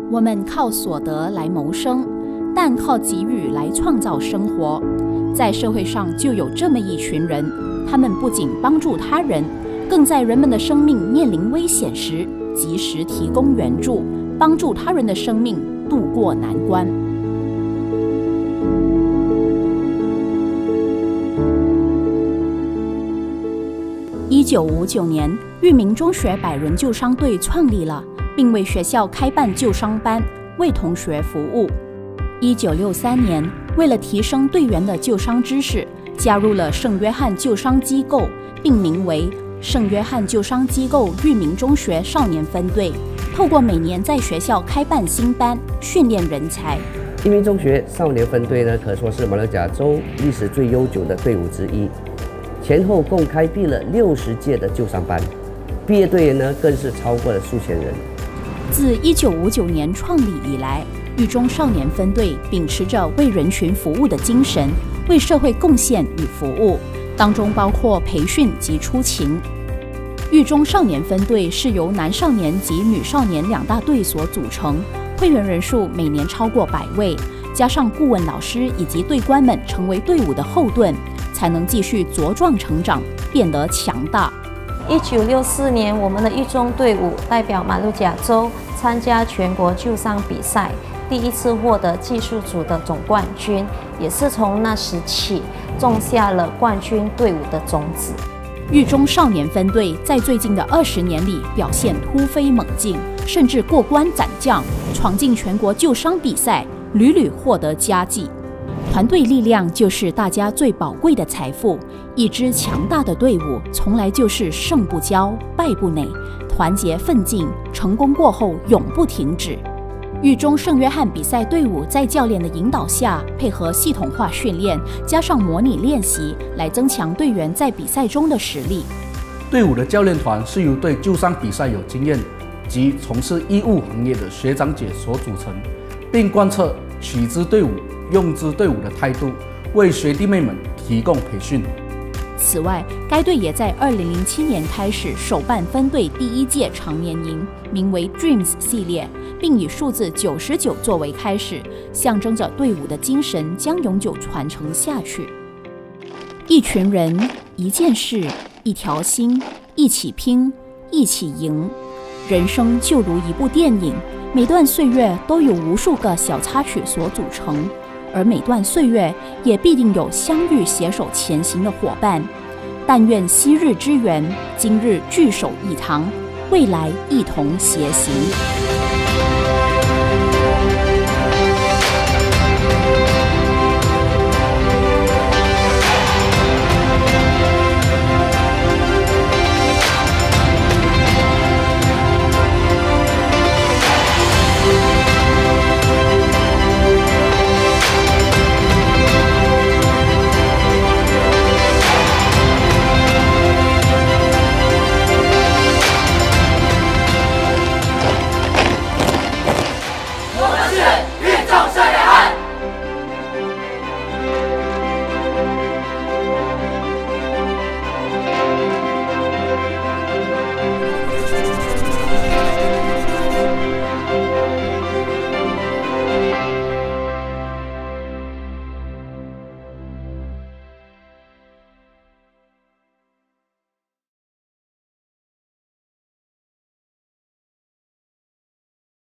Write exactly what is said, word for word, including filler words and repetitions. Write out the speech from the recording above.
我们靠所得来谋生，但靠给予来创造生活。在社会上就有这么一群人，他们不仅帮助他人，更在人们的生命面临危险时及时提供援助，帮助他人的生命渡过难关。一九五九年，裕民中学百人救伤队创立了，并为学校开办救伤班，为同学服务。一九六三年，为了提升队员的救伤知识，加入了圣约翰救伤机构，并名为圣约翰救伤机构裕民中学少年分队，透过每年在学校开办新班，训练人才。 裕民中学少年分队呢，可说是马六甲州历史最悠久的队伍之一。前后共开辟了六十届的救伤班，毕业队员呢更是超过了数千人。 自一九五九年创立以来，裕中少年分队秉持着为人群服务的精神，为社会贡献与服务，当中包括培训及出勤。裕中少年分队是由男少年及女少年两大队所组成，会员人数每年超过百位，加上顾问老师以及队官们成为队伍的后盾，才能继续茁壮成长，变得强大。 一九六四年，我们的裕中队伍代表马六甲州参加全国救伤比赛，第一次获得技术组的总冠军，也是从那时起种下了冠军队伍的种子。 裕中少年分队在最近的二十年里表现突飞猛进，甚至过关斩将，闯进全国救伤比赛，屡屡获得佳绩。团队力量就是大家最宝贵的财富，一支强大的队伍从来就是胜不骄，败不馁，团结奋进，成功过后永不停止。裕中圣约翰比赛队伍在教练的引导下，配合系统化训练，加上模拟练习，来增强队员在比赛中的实力。 队伍的教练团是由对救伤比赛有经验及从事医务行业的学长姐所组成，并贯彻取之队伍用之队伍的态度，为学弟妹们提供培训。 此外，该队也在二零零七年开始首办分队第一届常年营，名为 Dreams 系列，并以数字九十九作为开始，象征着队伍的精神将永久传承下去。一群人，一件事，一条心，一起拼，一起赢。人生就如一部电影，每段岁月都有无数个小插曲所组成，而每段岁月也必定有相遇携手前行的伙伴。但愿昔日之缘，今日聚首一堂，未来一同偕行。